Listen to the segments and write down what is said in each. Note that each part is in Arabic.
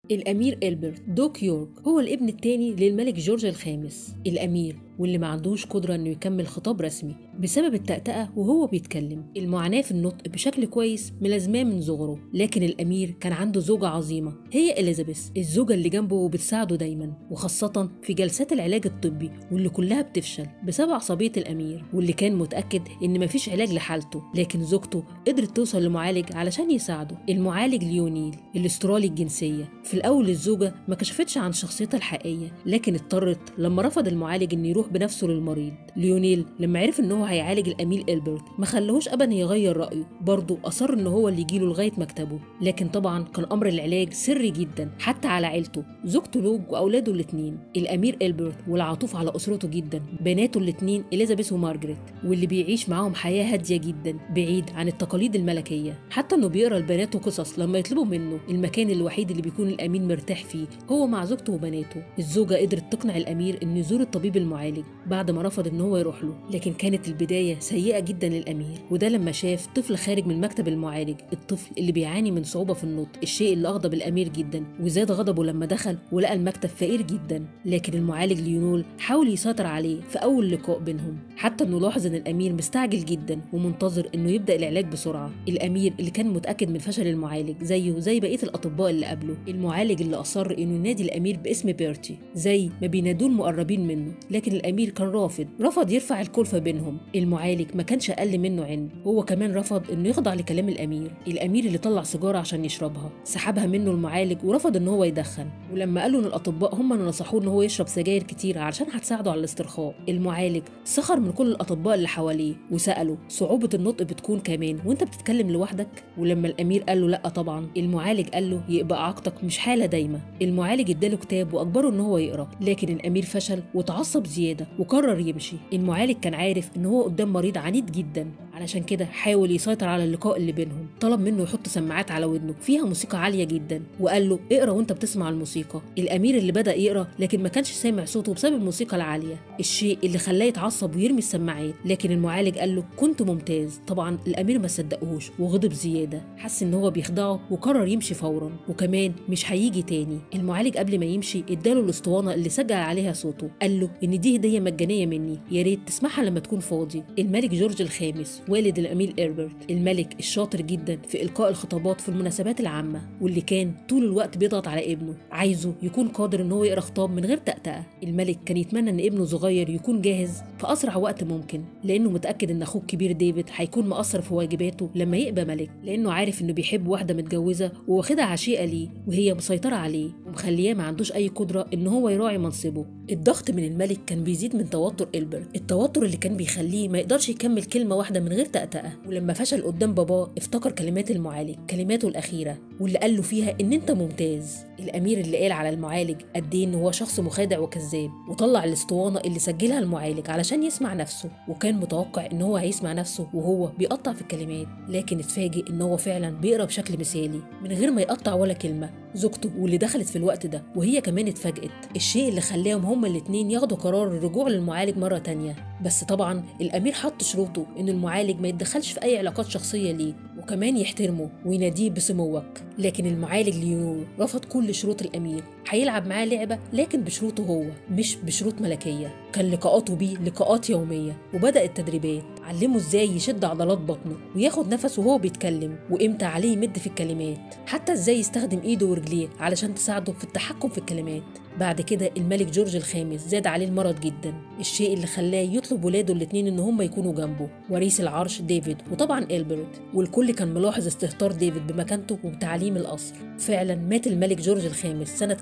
الأمير إلبرت دوك يورك هو الابن الثاني للملك جورج الخامس الأمير، واللي ما عندوش قدرة إنه يكمل خطاب رسمي بسبب التأتأة وهو بيتكلم. المعاناة في النطق بشكل كويس ملازماه من صغره، لكن الأمير كان عنده زوجة عظيمة هي إليزابيث، الزوجة اللي جنبه وبتساعده دايما، وخاصة في جلسات العلاج الطبي واللي كلها بتفشل بسبب عصبية الأمير، واللي كان متأكد إن مفيش علاج لحالته. لكن زوجته قدرت توصل لمعالج علشان يساعده، المعالج ليونيل الاسترالي الجنسية. في الأول الزوجة ما كشفتش عن شخصيتها الحقيقية، لكن اضطرت لما رفض المعالج إنه يروح بنفسه للمريض. ليونيل لما عرف إن هو هيعالج الأمير إلبرت ما خلوهوش أبدا يغير رأيه، برضه أصر إن هو اللي يجيله لغاية مكتبه. لكن طبعا كان أمر العلاج سري جدا حتى على عيلته، زوجته لوج وأولاده الاثنين. الأمير إلبرت والعطوف على أسرته جدا، بناته الاثنين إليزابيث ومارجريت، واللي بيعيش معاهم حياة هادية جدا بعيد عن التقاليد الملكية. حتى إنه بيقرأ لبناته قصص لما يطلبوا منه. المكان الوحيد اللي بيكون الأمير مرتاح فيه هو مع زوجته وبناته. الزوجة قدرت تقنع الأمير إنه يزور الطبيب المعالج بعد ما رفض إن هو يروح له، لكن كانت البداية سيئة جدا للأمير، وده لما شاف طفل خارج من مكتب المعالج، الطفل اللي بيعاني من صعوبة في النطق، الشيء اللي أغضب الأمير جدا، وزاد غضبه لما دخل ولقى المكتب فقير جدا. لكن المعالج ليونول حاول يسيطر عليه في أول لقاء بينهم، حتى إنه لاحظ إن الأمير مستعجل جدا ومنتظر إنه يبدأ العلاج بسرعة. الأمير اللي كان متأكد من فشل المعالج زيه زي بقية الأطباء اللي قبله، المعالج اللي أصر إنه ينادي الأمير باسم بيرتي زي ما بينادوه المقربين منه، لكن الأمير كان رفض يرفع الكلفة بينهم. المعالج ما كانش أقل منه عند، هو كمان رفض إنه يخضع لكلام الأمير. الأمير اللي طلع سيجارة عشان يشربها سحبها منه المعالج ورفض إن هو يدخن، ولما قالوا إن الأطباء هم اللي نصحوه إن هو يشرب سجاير كتير علشان هتساعده على الاسترخاء، المعالج سخر من كل الأطباء اللي حواليه وسأله صعوبة النطق بتكون كمان وأنت بتتكلم لوحدك؟ ولما الأمير قال له لأ طبعا، المعالج قال له يبقى إعاقتك مش حالة دايمة. المعالج اداله كتاب وأجبره إن هو يقرأ، لكن الأمير فشل وتعصب زيادة وقرر يمشي. المعالج كان عارف إن هو قدام مريض عنيد جدا، علشان كده حاول يسيطر على اللقاء اللي بينهم. طلب منه يحط سماعات على ودنه فيها موسيقى عالية جدا، وقال له اقرا وانت بتسمع الموسيقى. الأمير اللي بدأ يقرا لكن ما كانش سامع صوته بسبب الموسيقى العالية، الشيء اللي خلاه يتعصب ويرمي السماعات. لكن المعالج قال له كنت ممتاز. طبعا الأمير ما صدقهوش وغضب زيادة، حس ان هو بيخدعه وقرر يمشي فورا، وكمان مش هيجي تاني. المعالج قبل ما يمشي اداله الاسطوانة اللي سجل عليها صوته، قال له ان دي هدية مجانية مني، يا ريت تسمعها لما تكون فاضي. الملك جورج الخامس والد الأمير إلبرت، الملك الشاطر جدا في إلقاء الخطابات في المناسبات العامة، واللي كان طول الوقت بيضغط على ابنه عايزه يكون قادر ان هو يقرا خطاب من غير تأتأة. الملك كان يتمنى ان ابنه صغير يكون جاهز في أسرع وقت ممكن، لأنه متأكد ان أخوه الكبير ديفيد هيكون مقصر في واجباته لما يبقى ملك، لأنه عارف انه بيحب واحدة متجوزة وواخدها عشيقة ليه، وهي مسيطرة عليه ومخلياه ما عندوش أي قدرة ان هو يراعي منصبه. الضغط من الملك كان بيزيد من توتر إلبرت، التوتر اللي كان بيخليه ما يقدرش يكمل كلمة واحدة من غير تأتأة. ولما فشل قدام باباه افتكر كلمات المعالج، كلماته الأخيرة واللي قال له فيها ان انت ممتاز. الأمير اللي قال على المعالج قد ايه ان هو شخص مخادع وكذاب، وطلع الاسطوانة اللي سجلها المعالج علشان يسمع نفسه، وكان متوقع ان هو هيسمع نفسه وهو بيقطع في الكلمات، لكن اتفاجئ ان هو فعلا بيقرا بشكل مثالي من غير ما يقطع ولا كلمة. زوجته واللي دخلت في الوقت ده وهي كمان اتفاجئت، الشيء اللي خلاهم هما الاتنين ياخدوا قرار الرجوع للمعالج مرة تانية. بس طبعا الأمير حط شروطه ان المعالج ما يتدخلش في اي علاقات شخصية ليه، وكمان يحترمه ويناديه بسموك. لكن المعالج ليونول رفض كل شروط الأمير، هيلعب معاه لعبة لكن بشروطه هو مش بشروط ملكية. كان لقاءاته بيه لقاءات يومية، وبدأ التدريبات، علمه ازاي يشد عضلات بطنه وياخد نفسه وهو بيتكلم، وامتى عليه يمد في الكلمات، حتى ازاي يستخدم ايده ورجليه علشان تساعده في التحكم في الكلمات. بعد كده الملك جورج الخامس زاد عليه المرض جدا، الشيء اللي خلاه يطلب ولاده الاثنين ان هم يكونوا جنبه، وريث العرش ديفيد وطبعا إلبرت. والكل كان ملاحظ استهتار ديفيد بمكانته وبتعليم القصر. فعلا مات الملك جورج الخامس سنة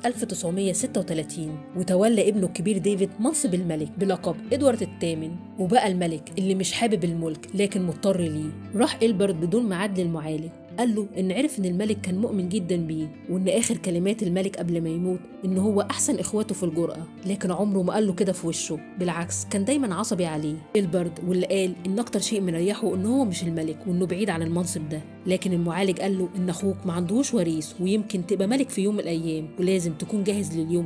1936، وتولى ابنه الكبير ديفيد منصب الملك بلقب إدوارد الثامن، وبقى الملك اللي مش حابب الملك لكن مضطر ليه. راح إلبرت بدون ميعاد للمعالج، قال له إن عرف إن الملك كان مؤمن جدا بيه، وإن آخر كلمات الملك قبل ما يموت إن هو أحسن إخواته في الجرأة، لكن عمره ما قال له كده في وشه، بالعكس كان دايما عصبي عليه. إلبرت واللي قال إن أكتر شيء مريحه إن هو مش الملك وإنه بعيد عن المنصب ده، لكن المعالج قال له إن أخوك ما عندهوش وريث ويمكن تبقى ملك في يوم من الأيام، ولازم تكون جاهز لليوم ده.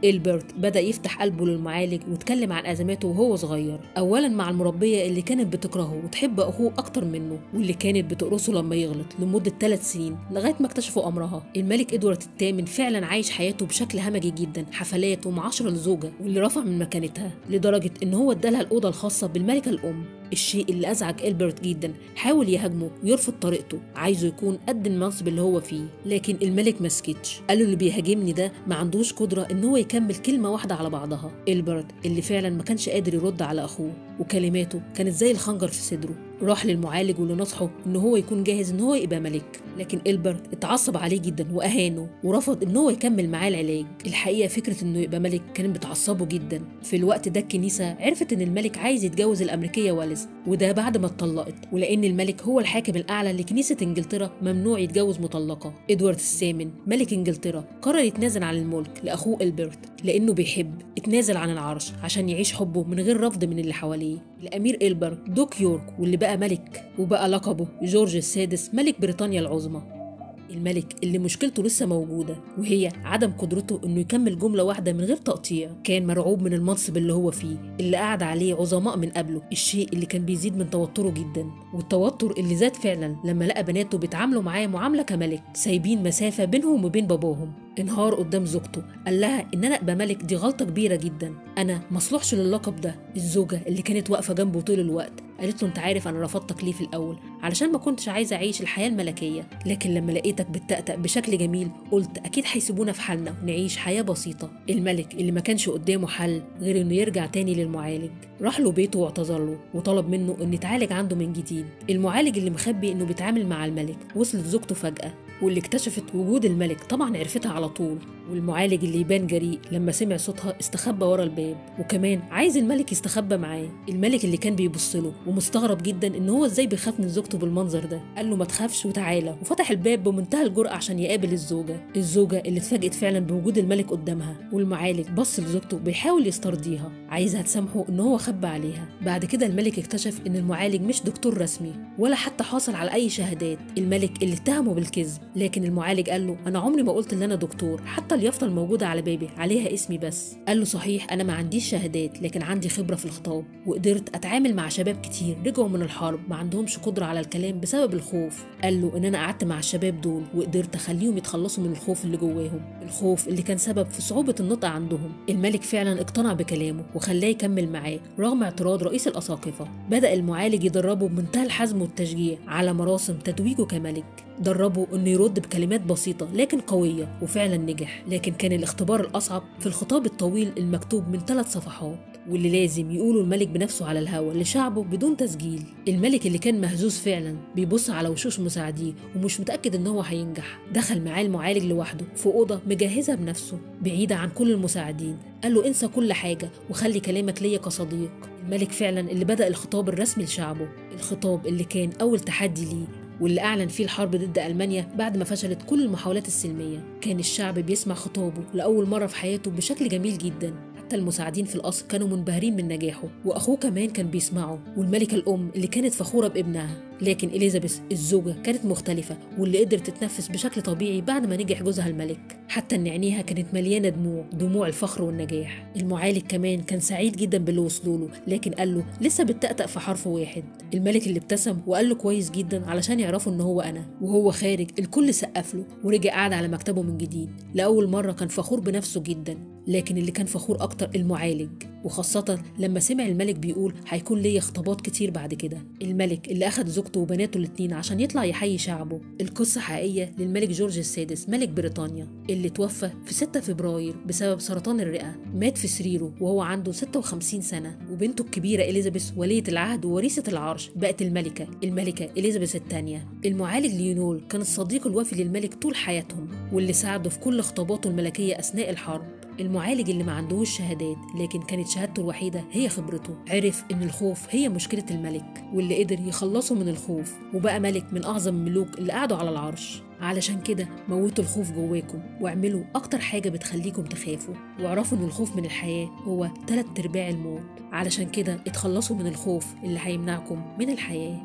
إلبرت بدأ يفتح قلبه للمعالج واتكلم عن أزماته وهو صغير، أولا مع المربية اللي كانت بتكرهه وتحب أخوه أكتر منه، واللي كانت بتقرصه لما يغلط لمدة 3 سنين لغاية ما اكتشفوا أمرها. الملك إدوارد الثامن فعلا عايش حياته بشكل همجي جدا، حفلات ومعاشرة لزوجة واللي رفع من مكانتها لدرجة إن هو ادالها الأوضة الخاصة بالملكة الأم. الشيء اللي أزعج إلبرت جدا، حاول يهاجمه ويرفض طريقته، عايزه يكون قد المنصب اللي هو فيه، لكن الملك مسكتش، قال له اللي بيهاجمني ده ما عندوش قدرة إن هو يكمل كلمة واحدة على بعضها. إلبرت اللي فعلا ما كانش قادر يرد على أخوه وكلماته كانت زي الخنجر في صدره، راح للمعالج واللي نصحه إن هو يكون جاهز إن هو يبقى ملك، لكن إلبرت اتعصب عليه جدا وأهانه ورفض إن هو يكمل معاه العلاج. الحقيقة فكرة إنه يبقى ملك كانت بتعصبه جدا. في الوقت ده الكنيسة عرفت إن الملك عايز يتجوز الأمريكية واليز، وده بعد ما اتطلقت، ولأن الملك هو الحاكم الأعلى لكنيسة إنجلترا ممنوع يتجوز مطلقة. إدوارد الثامن ملك إنجلترا قرر يتنازل عن الملك لأخوه إلبرت لأنه بيحب، اتنازل عن العرش عشان يعيش حبه من غير رفض من اللي حواليه. الأمير إلبرت دوك يورك واللي بقى ملك وبقى لقبه جورج السادس ملك بريطانيا العظمى. الملك اللي مشكلته لسه موجودة وهي عدم قدرته انه يكمل جملة واحدة من غير تقطيع، كان مرعوب من المنصب اللي هو فيه اللي قعد عليه عظماء من قبله، الشيء اللي كان بيزيد من توتره جدا، والتوتر اللي زاد فعلا لما لقى بناته بيتعاملوا معاه معاملة كملك، سايبين مسافة بينهم وبين باباهم. انهار قدام زوجته، قال لها ان انا ابقى ملك دي غلطة كبيرة جدا، انا مصلحش للقب ده. الزوجة اللي كانت واقفة جنبه طول الوقت قالت له انت عارف انا رفضتك ليه في الاول؟ علشان ما كنتش عايزه اعيش الحياه الملكيه، لكن لما لقيتك بتتأتأ بشكل جميل قلت اكيد هيسيبونا في حالنا ونعيش حياه بسيطه. الملك اللي ما كانش قدامه حل غير انه يرجع تاني للمعالج، راح له بيته واعتذر له وطلب منه انه يتعالج عنده من جديد. المعالج اللي مخبي انه بيتعامل مع الملك وصلت زوجته فجأة، واللي اكتشفت وجود الملك طبعا عرفتها على طول، والمعالج اللي يبان جريء لما سمع صوتها استخبى ورا الباب، وكمان عايز الملك يستخبى معاه. الملك اللي كان بيبص له ومستغرب جدا ان هو ازاي بيخاف من زوجته بالمنظر ده، قال له ما تخافش وتعالى، وفتح الباب بمنتهى الجرأة عشان يقابل الزوجة اللي اتفاجئت فعلا بوجود الملك قدامها. والمعالج بص لزوجته بيحاول يسترضيها، عايزها تسامحه ان هو خبى عليها. بعد كده الملك اكتشف ان المعالج مش دكتور رسمي ولا حتى حاصل على اي شهادات، الملك اللي اتهمه بالكذب، لكن المعالج قال له انا عمري ما قلت ان انا دكتور، حتى اليافطه الموجوده على بابي عليها اسمي بس. قال له صحيح انا ما عنديش شهادات لكن عندي خبره في الخطاب، وقدرت اتعامل مع شباب كتير رجعوا من الحرب ما عندهمش قدره على الكلام بسبب الخوف. قال له ان انا قعدت مع الشباب دول وقدرت اخليهم يتخلصوا من الخوف اللي جواهم، الخوف اللي كان سبب في صعوبه النطق عندهم. الملك فعلا اقتنع بكلامه وخلاه يكمل معاه رغم اعتراض رئيس الاساقفه. بدا المعالج يدربه بمنتهى الحزم والتشجيع على مراسم تتويجه كملك، دربه انه يرد بكلمات بسيطه لكن قويه، وفعلا نجح. لكن كان الاختبار الاصعب في الخطاب الطويل المكتوب من 3 صفحات واللي لازم يقوله الملك بنفسه على الهوا لشعبه بدون تسجيل. الملك اللي كان مهزوز فعلا بيبص على وشوش مساعديه ومش متاكد ان هو هينجح. دخل معاه المعالج لوحده في اوضه مجهزها بنفسه بعيده عن كل المساعدين، قال له انسى كل حاجه وخلي كلامك ليا كصديق. الملك فعلا اللي بدأ الخطاب الرسمي لشعبه، الخطاب اللي كان اول تحدي ليه واللي أعلن فيه الحرب ضد ألمانيا بعد ما فشلت كل المحاولات السلمية. كان الشعب بيسمع خطابه لأول مرة في حياته بشكل جميل جدا، حتى المساعدين في القصر كانوا منبهرين من نجاحه، وأخوه كمان كان بيسمعه، والملكة الأم اللي كانت فخورة بابنها. لكن إليزابيث الزوجة كانت مختلفة واللي قدرت تتنفس بشكل طبيعي بعد ما نجح جوزها الملك، حتى إن عينيها كانت مليانة دموع الفخر والنجاح. المعالج كمان كان سعيد جدا باللي وصلوا له، لكن قال له لسه بتتأتأ في حرف واحد. الملك اللي ابتسم وقال له كويس جدا علشان يعرفوا إن هو أنا. وهو خارج الكل سقف له ورجع قعد على مكتبه من جديد. لأول مرة كان فخور بنفسه جدا، لكن اللي كان فخور أكتر المعالج، وخاصة لما سمع الملك بيقول هيكون ليا خطابات كتير بعد كده. الملك اللي أخد زوجته وبناته الاتنين عشان يطلع يحيي شعبه. القصة حقيقية للملك جورج السادس ملك بريطانيا اللي توفى في 6 فبراير بسبب سرطان الرئة، مات في سريره وهو عنده 56 سنة، وبنته الكبيرة إليزابيث ولية العهد ووريثة العرش بقت الملكة إليزابيث الثانية. المعالج ليونول كان الصديق الوفي للملك طول حياتهم واللي ساعده في كل خطاباته الملكية أثناء الحرب. المعالج اللي ما عندهوش شهادات لكن كانت شهادته الوحيدة هي خبرته، عرف إن الخوف هي مشكلة الملك واللي قدر يخلصه من الخوف وبقى ملك من أعظم الملوك اللي قعدوا على العرش. علشان كده موتوا الخوف جواكم واعملوا أكتر حاجة بتخليكم تخافوا، واعرفوا إن الخوف من الحياة هو 3/4 الموت. علشان كده اتخلصوا من الخوف اللي هيمنعكم من الحياة.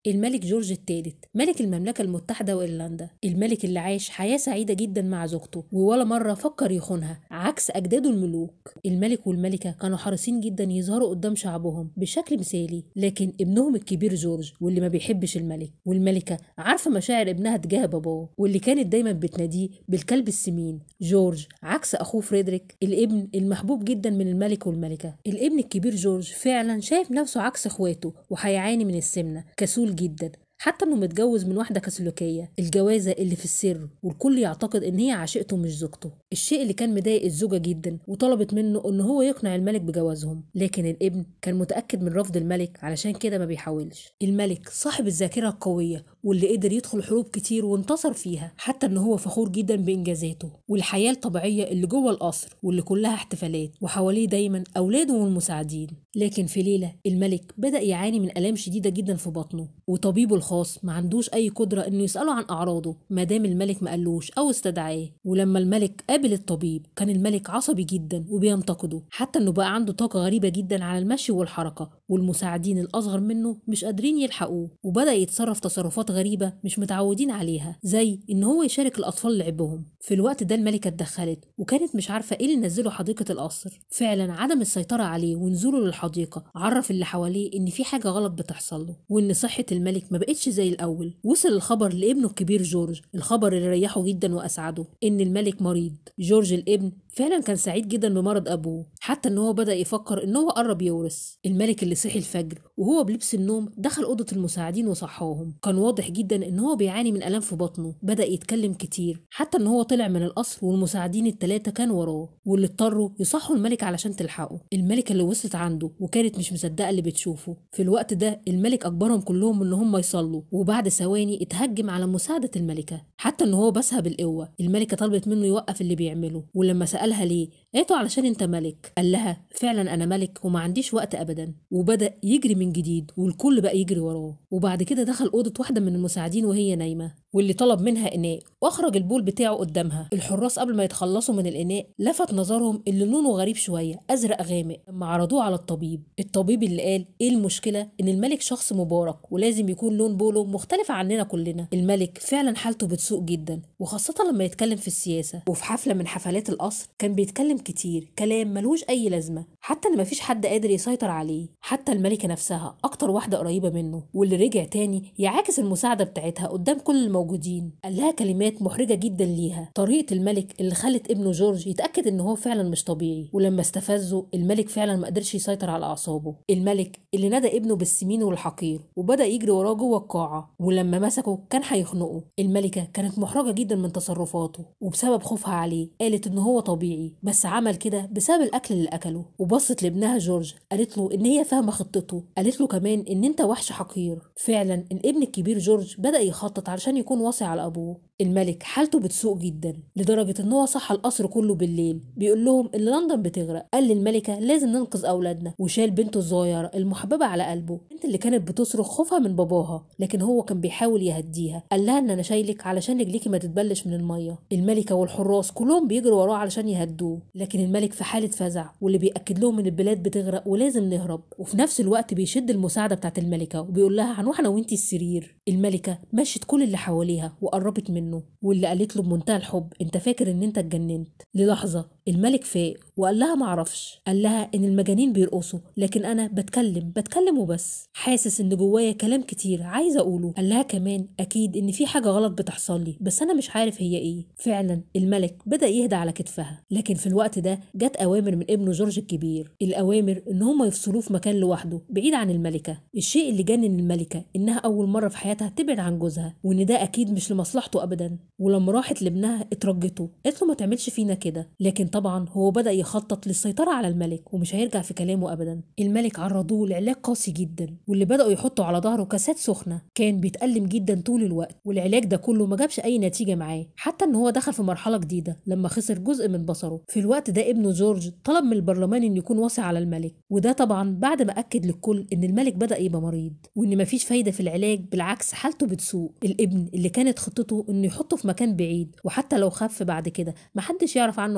الملك جورج الثالث ملك المملكة المتحدة وإيرلندا، الملك اللي عاش حياة سعيدة جدا مع زوجته وولا مرة فكر يخونها عكس أجداده الملوك. الملك والملكة كانوا حريصين جدا يظهروا قدام شعبهم بشكل مثالي، لكن ابنهم الكبير جورج واللي ما بيحبش الملك والملكة عارفة مشاعر ابنها تجاه باباه واللي كانت دايما بتناديه بالكلب السمين. جورج عكس أخوه فريدريك الابن المحبوب جدا من الملك والملكة. الابن الكبير جورج فعلا شايف نفسه عكس اخواته وهيعاني من السمنة، كسول جدا حتى انه متجوز من واحده كاثوليكيه، الجوازه اللي في السر والكل يعتقد ان هي عشيقته مش زوجته، الشيء اللي كان مضايق الزوجه جدا وطلبت منه ان هو يقنع الملك بجوازهم، لكن الابن كان متاكد من رفض الملك علشان كده ما بيحاولش. الملك صاحب الذاكره القويه واللي قدر يدخل حروب كتير وانتصر فيها، حتى ان هو فخور جدا بانجازاته والحياه الطبيعيه اللي جوه القصر واللي كلها احتفالات وحواليه دايما اولاده والمساعدين. لكن في ليله الملك بدا يعاني من الام شديده جدا في بطنه، وطبيبه الخاص ما عندوش اي قدره انه يساله عن اعراضه ما دام الملك ما قالوش او استدعاه. ولما الملك قابل الطبيب كان الملك عصبي جدا وبينتقده، حتى انه بقى عنده طاقه غريبه جدا على المشي والحركه، والمساعدين الاصغر منه مش قادرين يلحقوه، وبدا يتصرف تصرفات غريبه مش متعودين عليها، زي ان هو يشارك الاطفال لعبهم. في الوقت ده الملكه اتدخلت وكانت مش عارفه ايه اللي نزله حديقه القصر. فعلا عدم السيطره عليه ونزوله للحديقه عرف اللي حواليه ان في حاجه غلط بتحصل له وان صحه الملك ما بقتش زي الاول. وصل الخبر لابنه الكبير جورج، الخبر اللي ريحه جدا واسعده ان الملك مريض. جورج الابن فعلا كان سعيد جدا بمرض ابوه، حتى ان هو بدا يفكر ان هو قرب يورث. الملك اللي صحي الفجر وهو بلبس النوم دخل اوضه المساعدين وصحاهم، كان واضح جدا ان هو بيعاني من الام في بطنه، بدا يتكلم كتير، حتى ان هو طلع من القصر والمساعدين الثلاثه كانوا وراه واللي اضطروا يصحوا الملك علشان تلحقه. الملكه اللي وصلت عنده وكانت مش مصدقه اللي بتشوفه. في الوقت ده الملك اجبرهم كلهم ان هم يصلوا، وبعد ثواني اتهجم على مساعده الملكه، حتى ان هو بسها بالقوه. الملكه طلبت منه يوقف اللي بيعمله، ولما سالها ليه قالت له علشان انت ملك. قال لها فعلا انا ملك وما عنديش وقت ابدا، وبدا يجري من جديد والكل بقى يجري وراه. وبعد كده دخل اوضه واحده من المساعدين وهي نايمه، واللي طلب منها اناء واخرج البول بتاعه قدامها. الحراس قبل ما يتخلصوا من الاناء لفت نظرهم اللي لونه غريب شويه، ازرق غامق. لما عرضوه على الطبيب اللي قال ايه المشكله ان الملك شخص مبارك ولازم يكون لون بوله مختلف عننا كلنا. الملك فعلا حالته بتسوء جدا، وخاصه لما يتكلم في السياسه، وفي حفله من حفلات القصر كان بيتكلم كتير كلام ملوش اي لازمه، حتى ان مفيش حد قادر يسيطر عليه، حتى الملكه نفسها اكتر واحده قريبه منه، واللي رجع تاني يعاكس المساعده بتاعتها قدام كل الموجودين. قال لها كلمات محرجه جدا ليها، طريقه الملك اللي خلت ابنه جورج يتاكد ان هو فعلا مش طبيعي. ولما استفزه الملك فعلا ما قدرش يسيطر على اعصابه. الملك اللي نادى ابنه بالسمين والحقير وبدا يجري وراه جوه القاعه، ولما مسكه كان هيخنقه. الملكه كانت محرجه جدا من تصرفاته، وبسبب خوفها عليه قالت ان هو طبيعي بس عمل كده بسبب الاكل اللي اكله. وبصت لابنها جورج قالت له ان هي فاهمه خطته، قالت له كمان ان انت وحش حقير. فعلا الابن الكبير جورج بدا يخطط علشان يكون واصي على ابوه. الملك حالته بتسوء جدا لدرجه ان هو صحى القصر كله بالليل بيقول لهم ان لندن بتغرق. قال للملكه لازم ننقذ اولادنا، وشال بنته الصغيره المحببه على قلبه، البنت اللي كانت بتصرخ خوفها من باباها، لكن هو كان بيحاول يهديها. قال لها ان انا شايلك علشان رجليكي ما تتبلش من الميه. الملكه والحراس كلهم بيجروا وراه علشان يهدوه، لكن الملك في حاله فزع واللي بيأكد لهم ان البلاد بتغرق ولازم نهرب. وفي نفس الوقت بيشد المساعده بتاعت الملكه وبيقول لها هنروح انا وانتي السرير. الملكه مشت كل اللي حواليها وقربت منه، واللي قالت له بمنتهى الحب انت فاكر ان انت اتجننت. للحظه الملك فاق وقال لها معرفش، قال لها ان المجانين بيرقصوا لكن انا بتكلم وبس، حاسس ان جوايا كلام كتير عايزه اقوله. قال لها كمان اكيد ان في حاجه غلط بتحصل لي بس انا مش عارف هي ايه. فعلا الملك بدا يهدى على كتفها، لكن في الوقت ده جت اوامر من ابنه جورج الكبير، الاوامر ان هم يفصلوه في مكان لوحده بعيد عن الملكه. الشيء اللي جنن الملكه انها اول مره في حياتها تبعد عن جوزها، وان ده اكيد مش لمصلحته ابدا. ولما راحت لابنها اترجته، قالت له ما تعملش فينا كده، لكن طبعا هو بدا يخطط للسيطره على الملك ومش هيرجع في كلامه ابدا. الملك عرضوه لعلاج قاسي جدا، واللي بداوا يحطوا على ظهره كاسات سخنه، كان بيتألم جدا طول الوقت، والعلاج ده كله ما جابش اي نتيجه معاه، حتى ان هو دخل في مرحله جديده لما خسر جزء من بصره. في الوقت ده ابنه جورج طلب من البرلمان انه يكون واصي على الملك، وده طبعا بعد ما اكد للكل ان الملك بدا يبقى مريض وان مفيش فايده في العلاج، بالعكس حالته بتسوء. الابن اللي كانت خطته انه يحطه في مكان بعيد وحتى لو خف بعد كده محدش يعرف عنه حاجه،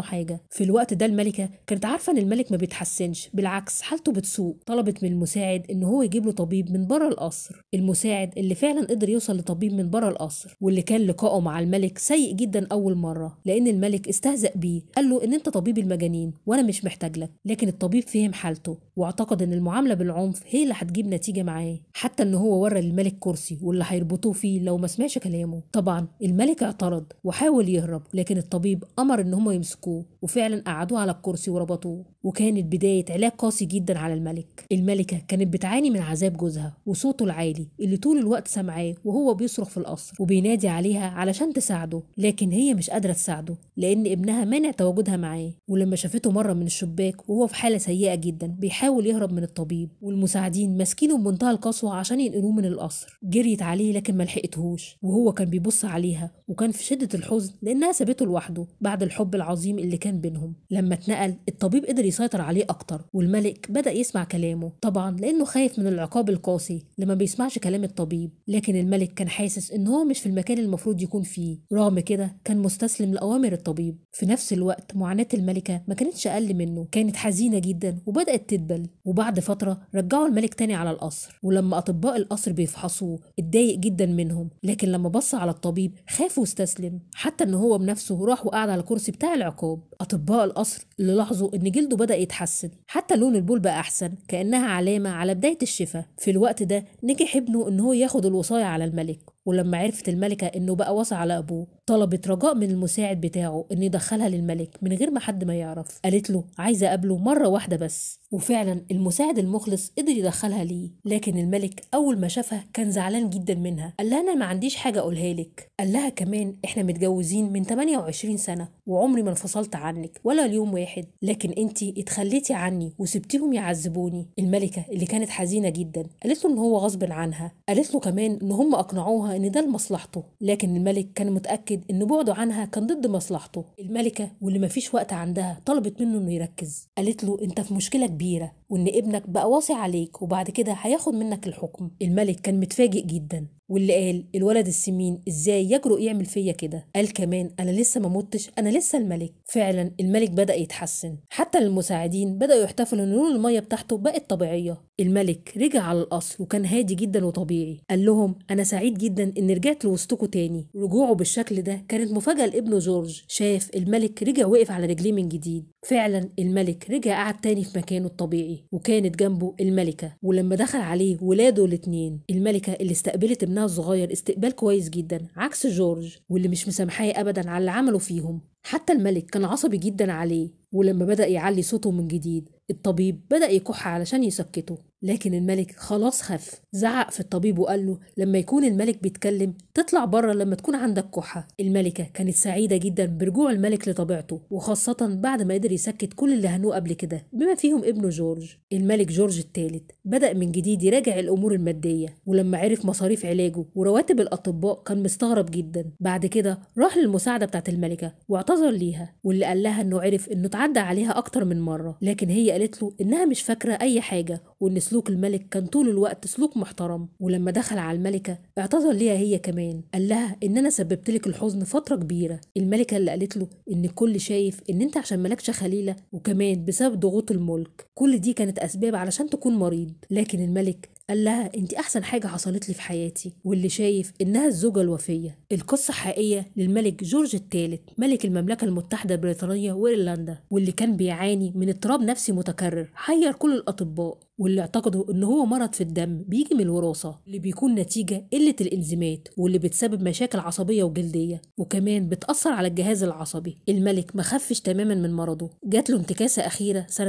في الوقت ده الملكة كانت عارفة ان الملك ما بيتحسنش، بالعكس حالته بتسوء. طلبت من المساعد ان هو يجيب له طبيب من بره القصر. المساعد اللي فعلا قدر يوصل لطبيب من بره القصر، واللي كان لقائه مع الملك سيء جدا اول مرة، لان الملك استهزأ بيه، قال له ان انت طبيب المجانين وانا مش محتاج لك. لكن الطبيب فهم حالته واعتقد ان المعاملة بالعنف هي اللي هتجيب نتيجة معاه، حتى ان هو ورى للملك كرسي واللي هيربطوه فيه لو ما سمعش كلامه. طبعا الملك اعترض وحاول يهرب، لكن الطبيب امر ان هم يمسكوه وفعلا قعدوه على الكرسي وربطوه. وكانت بداية علاج قاسي جدا على الملك. الملكة كانت بتعاني من عذاب جوزها وصوته العالي اللي طول الوقت سامعاه وهو بيصرخ في القصر وبينادي عليها علشان تساعده، لكن هي مش قادرة تساعده لان ابنها مانع تواجدها معاه. ولما شافته مرة من الشباك وهو في حالة سيئة جدا بيحاول يهرب من الطبيب والمساعدين ماسكينه بمنتهى القسوة عشان ينقلوه من القصر، جريت عليه لكن ما لحقتهوش وهو كان بيبص عليها وكان في شدة الحزن لانها سابته لوحده بعد الحب العظيم اللي كان بينهم. لما اتنقل الطبيب قدر يسيطر عليه اكتر والملك بدأ يسمع كلامه، طبعا لانه خايف من العقاب القاسي لما بيسمعش كلام الطبيب. لكن الملك كان حاسس ان هو مش في المكان المفروض يكون فيه، رغم كده كان مستسلم لأوامر الطبيب. في نفس الوقت معاناة الملكة ما كانتش اقل منه، كانت حزينة جدا وبدأت تدبل. وبعد فترة رجعوا الملك تاني على القصر، ولما اطباء القصر بيفحصوه اتضايق جدا منهم، لكن لما بص على الطبيب خاف واستسلم، حتى ان هو بنفسه راح وقعد على الكرسي بتاع العقاب. اطباء القصر اللي لاحظوا ان جلده بدأ يتحسن، حتى لون البول بقى احسن، كأنها علامة على بداية الشفاء. في الوقت ده نجح ابنه ان هو ياخد الوصاية على الملك، ولما عرفت الملكة انه بقى وصى على ابوه طلبت رجاء من المساعد بتاعه انه يدخلها للملك من غير ما حد ما يعرف. قالت له عايزة اقابله مرة واحدة بس، وفعلا المساعد المخلص قدر يدخلها ليه. لكن الملك اول ما شافها كان زعلان جدا منها، قال لها انا ما عنديش حاجة اقولها لك. قال لها كمان احنا متجوزين من 28 سنة وعمري ما انفصلت عنك ولا اليوم واحد، لكن انتي اتخليتي عني وسبتيهم يعذبوني. الملكة اللي كانت حزينة جدا قالت له ان هو غصب عنها، قالت له كمان ان هم اقنعوها ان ده لمصلحته، لكن الملك كان متأكد ان بعده عنها كان ضد مصلحته. الملكة واللي مفيش وقت عندها طلبت منه انه يركز، قالت له انت في مشكلة كبيرة وان ابنك بقى واصي عليك وبعد كده هياخد منك الحكم. الملك كان متفاجئ جدا واللي قال الولد السمين ازاي يجرؤ يعمل فيا كده. قال كمان انا لسه ما متش، انا لسه الملك. فعلا الملك بدأ يتحسن، حتى المساعدين بدأوا يحتفلوا ان لون المية بتاعته بقت طبيعية. الملك رجع على القصر وكان هادي جدا وطبيعي، قال لهم انا سعيد جدا ان رجعت لوسطكم تاني. رجوعه بالشكل ده كانت مفاجأة لابنه جورج، شاف الملك رجع وقف على رجليه من جديد. فعلا الملك رجع قعد تاني في مكانه الطبيعي وكانت جنبه الملكة. ولما دخل عليه ولاده الاتنين، الملكة اللي استقبلت ابنها الصغير استقبال كويس جدا عكس جورج واللي مش مسامحاه ابدا على اللي عمله فيهم. حتى الملك كان عصبي جدا عليه، ولما بدأ يعلي صوته من جديد الطبيب بدأ يكح علشان يسكته. لكن الملك خلاص خف، زعق في الطبيب وقال له لما يكون الملك بيتكلم تطلع بره لما تكون عندك كحة. الملكة كانت سعيدة جدا برجوع الملك لطبيعته، وخاصة بعد ما قدر يسكت كل اللي هنوه قبل كده بما فيهم ابنه جورج. الملك جورج الثالث بدأ من جديد يراجع الأمور المادية، ولما عرف مصاريف علاجه ورواتب الأطباء كان مستغرب جدا. بعد كده راح للمساعدة بتاعت الملكة واعتذر ليها، واللي قال لها انه عرف انه اتعدى عليها اكتر من مرة، لكن هي قالت له انها مش فاكرة اي حاجة وان سلوك الملك كان طول الوقت سلوك محترم. ولما دخل على الملكة اعتذر ليها هي كمان، قال لها ان انا سببت لك الحزن فترة كبيرة. الملكة اللي قالت له ان الكل شايف ان انت عشان ملكش خليلة وكمان بسبب ضغوط الملك، كل دي كانت اسباب علشان تكون مريض. لكن الملك قال لها انت احسن حاجة حصلت لي في حياتي، واللي شايف انها الزوجة الوفية. القصة حقيقية للملك جورج الثالث ملك المملكة المتحدة بريطانيا وايرلندا، واللي كان بيعاني من اضطراب نفسي متكرر حير كل الاطباء، واللي اعتقدوا ان هو مرض في الدم بيجي من الوراثة اللي بيكون نتيجة قلة الانزيمات واللي بتسبب مشاكل عصبية وجلدية وكمان بتأثر على الجهاز العصبي. الملك ما خفش تماما من مرضه، جات له انتكاسة أخيرة سنة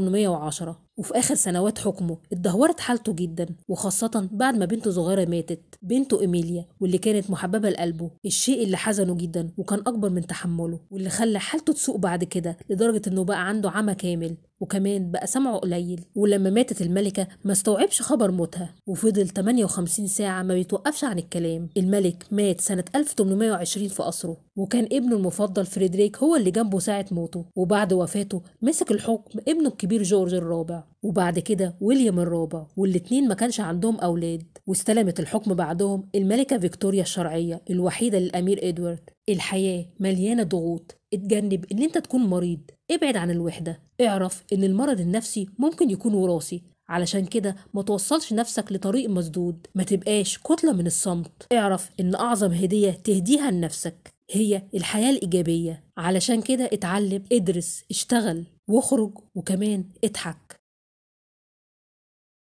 1810، وفي آخر سنوات حكمه اتدهورت حالته جدا، وخاصة بعد ما بنته صغيرة ماتت، بنته إيميليا، واللي كانت محببة لقلبه، الشيء اللي حزنه جدا وكان أكبر من تحمله، واللي خلى حالته تسوء بعد كده لدرجة إنه بقى عنده عمى كامل وكمان بقى سمعه قليل. ولما ماتت الملكة ما استوعبش خبر موتها وفضل 58 ساعة ما بيتوقفش عن الكلام. الملك مات سنة 1820 في قصره، وكان ابنه المفضل فريدريك هو اللي جنبه ساعة موته، وبعد وفاته مسك الحكم ابنه الكبير جورج الرابع، وبعد كده ويليام الرابع، والاتنين ما كانش عندهم أولاد. واستلمت الحكم بعدهم الملكة فيكتوريا الشرعية الوحيدة للأمير إدوارد. الحياة مليانة ضغوط، اتجنب ان انت تكون مريض، ابعد عن الوحدة، اعرف ان المرض النفسي ممكن يكون وراثي، علشان كده ما توصلش نفسك لطريق مسدود، ما تبقاش كتلة من الصمت، اعرف ان اعظم هدية تهديها لنفسك هي الحياة الإيجابية، علشان كده اتعلم، ادرس، اشتغل، واخرج، وكمان اضحك.